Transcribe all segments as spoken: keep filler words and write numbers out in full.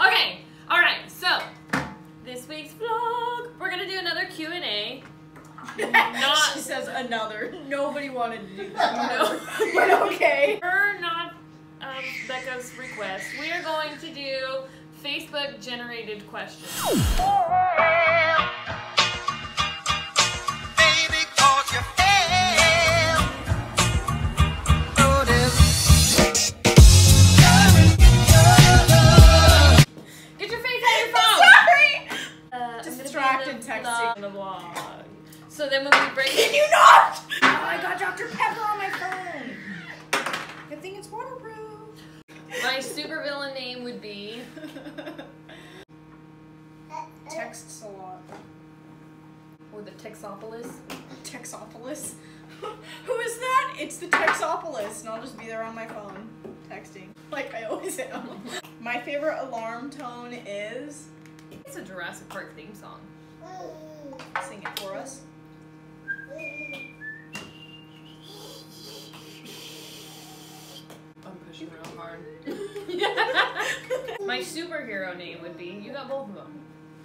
Okay, alright, so this week's vlog, we're gonna do another Q and A. Not she says another. Nobody wanted to do that. No. But okay. Per not um, Becca's request, we are going to do Facebook generated questions. Distracted texting the vlog. So then when we break Can you not? Oh, I got Doctor Pepper on my phone. Good thing it's waterproof. My supervillain name would be Texts a lot. Or the Texopolis. Texopolis. Who is that? It's the Texopolis, and I'll just be there on my phone texting like I always am. My favorite alarm tone is. It's a Jurassic Park theme song. Sing it for us. I'm pushing real hard. My superhero name would be, you got both of them.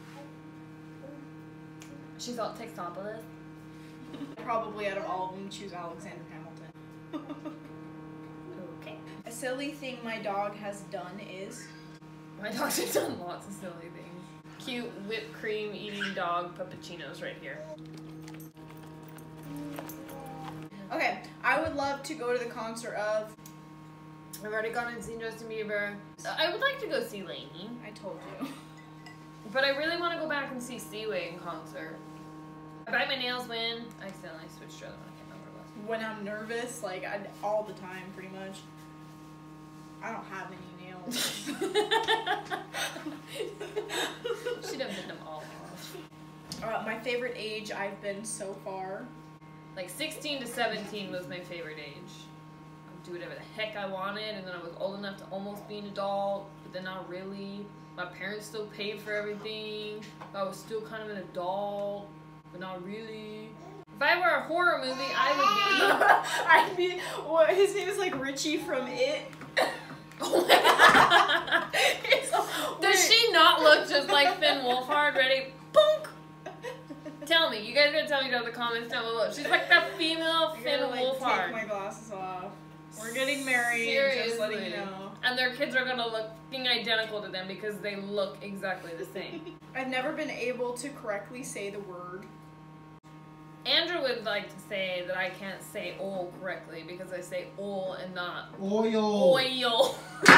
She's all Texopolis. Probably out of all of them, choose Alexander Hamilton. Okay. A silly thing my dog has done is. My dogs have done lots of silly things. Cute whipped cream eating dog puppuccinos right here. Okay, I would love to go to the concert of. I've already gone and seen Justin Bieber. I would like to go see Lainey. I told you. But I really want to go back and see Seaway in concert. I bite my nails when I accidentally switched to the other one. I can't remember what it was. When I'm nervous, like I, all the time, pretty much. I don't have any nails. She done bit them all off. Uh, my favorite age I've been so far. Like sixteen to seventeen was my favorite age. I would do whatever the heck I wanted, and then I was old enough to almost be an adult, but then not really. My parents still paid for everything. I was still kind of an adult, but not really. If I were a horror movie, I I'd be. What? His name is like Richie from It. would be. Does she not look just like Finn Wolfhard? Ready? Boonk! Tell me. You guys gotta tell me down in the comments down below. She's like the female I Finn gotta, like, Wolfhard. take my glasses off. We're getting married. Seriously. Just letting you know. And their kids are gonna look fucking identical to them because they look exactly the same. I've never been able to correctly say the word. Andrew would like to say that I can't say oil correctly because I say oil and not Oil. oil.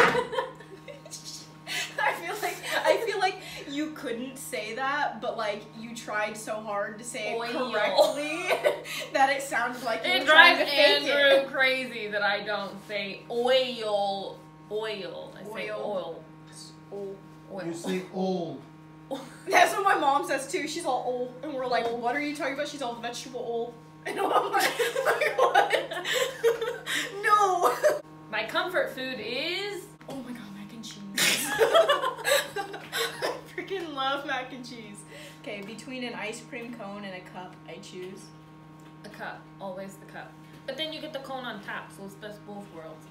I feel like I feel like you couldn't say that, but like you tried so hard to say it Oil. correctly that it sounded like you It were trying drives to fake Andrew it. crazy that I don't say oil. Oil. I say Oil. oil. Oil. You say old. That's what my mom says too. She's all old, and we're like, "What are you talking about?" She's all vegetable old, and I'm like, like "What? No." My comfort food is. Oh my god, mac and cheese. I freaking love mac and cheese. Okay, between an ice cream cone and a cup, I choose A cup. Always the cup. But then you get the cone on top, so it's best both worlds.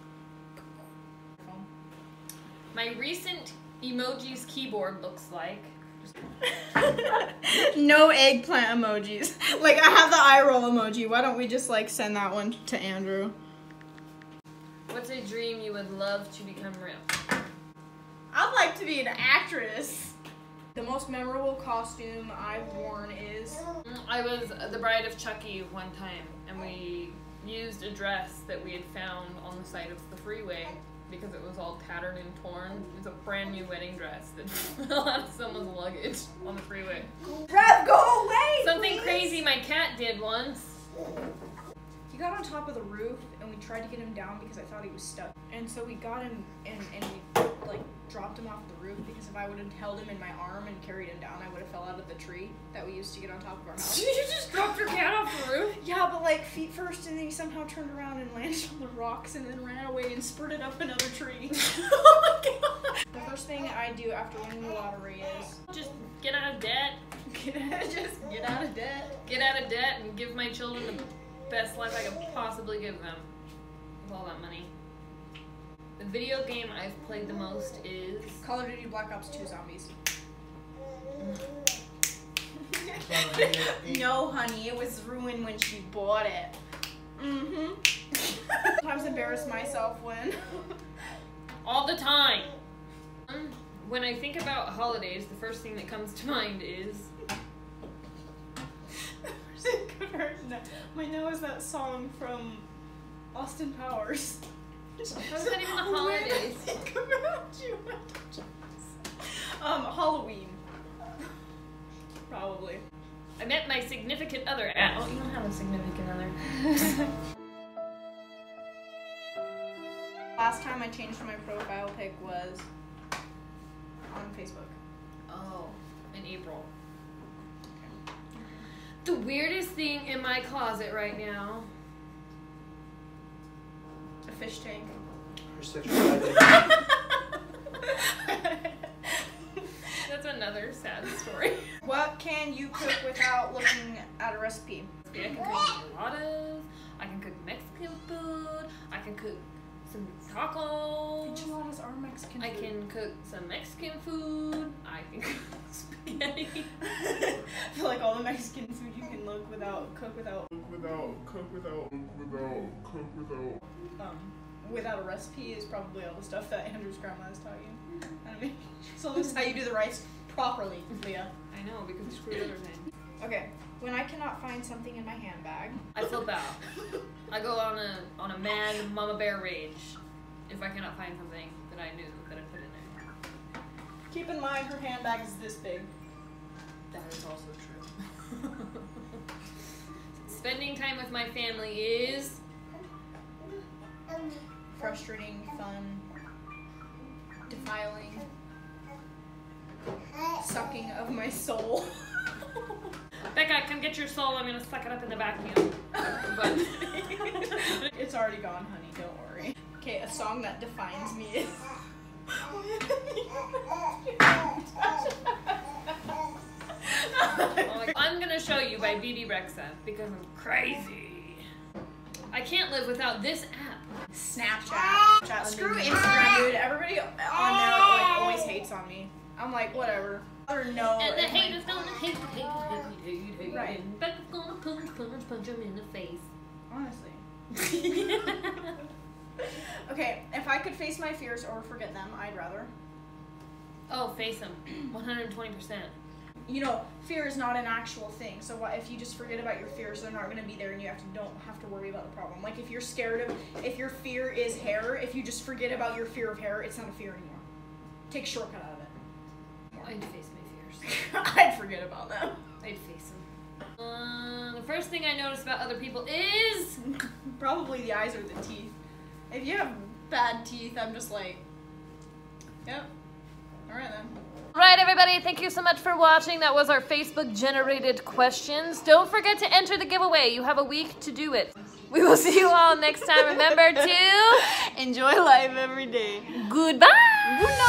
My recent emojis keyboard looks like. No eggplant emojis. Like, I have the eye roll emoji. Why don't we just, like, send that one to Andrew? What's a dream you would love to become real? I'd like to be an actress. The most memorable costume I've worn is... I was the bride of Chucky one time, and we used a dress that we had found on the side of the freeway because it was all tattered and torn. It was a brand new wedding dress that fell out of someone's luggage on the freeway. Rev, go away! Something please. crazy my cat did once. He got on top of the roof, and we tried to get him down because I thought he was stuck. And so we got him, and, and we, like, dropped him off the roof because if I would have held him in my arm and carried him down, I would have fell out of the tree that we used to get on top of our house. You just dropped your cat off the roof? Yeah, but like feet first, and then he somehow turned around and landed on the rocks and then ran away and spurted up another tree. Oh my god! The first thing I do after winning the lottery is Just get out of debt. get out, just get out of debt. Get out of debt and give my children the best life I could possibly give them with all that money. The video game I've played the most is Call of Duty Black Ops two Zombies. No, honey, it was ruined when she bought it. Mm-hmm. Sometimes embarrass myself when. all the time. When I think about holidays, the first thing that comes to mind is. My nose, that song from Austin Powers. How's that even the holidays? Think about you. Um, Halloween. Probably. I met my significant other at. Oh, you don't have a significant other. Last time I changed my profile pic was on Facebook. Oh, in April. Okay. The weirdest thing in my closet right now. A fish tank. Her sexuality. That's another sad story. What can you cook without looking at a recipe? I can cook enchiladas. I can cook Mexican food. I can cook some tacos. Enchiladas are Mexican food. I can cook some Mexican food. I can cook spaghetti. I feel like all the Mexican food you can look without, cook without, Cook without, cook without, cook without, cook without. um, without a recipe is probably all the stuff that Andrew's grandma has taught you. I mean, so this is how you do the rice properly, Leah. I know, because we screwed everything. Okay, when I cannot find something in my handbag. I flip out. I go on a on a mad mama bear rage if I cannot find something that I knew that I put in there. Keep in mind her handbag is this big. That is also true. Spending time with my family is Frustrating, fun, defiling, sucking of my soul. Becca, come get your soul. I'm gonna suck it up in the vacuum. But It's already gone, honey. Don't worry. Okay, a song that defines me is. I'm gonna show you by B B Rexa because I'm crazy. I can't live without this app. Snapchat. Chat. Screw Instagram, dude. Everybody on there like always hates on me. I'm like, whatever. Or no. And the and, haters like, gonna hate, hate, hate, hate, hate, Right. and Becca's gonna punch, punch, punch him in the face. Honestly. Okay, if I could face my fears or forget them, I'd rather. Oh, face him. one hundred twenty percent. You know, fear is not an actual thing. So what if you just forget about your fears, they're not going to be there and you have to don't have to worry about the problem. Like if you're scared of, if your fear is hair, if you just forget about your fear of hair, it's not a fear anymore. Take a shortcut out of it. I'd face my fears. I'd forget about them. I'd face them. Uh, the first thing I notice about other people is Probably the eyes or the teeth. If you have bad teeth, I'm just like, yep. All right then. Alright everybody, thank you so much for watching. That was our Facebook generated questions. Don't forget to enter the giveaway. You have a week to do it. We will see you all next time. Remember to enjoy life every day. Goodbye. Good night.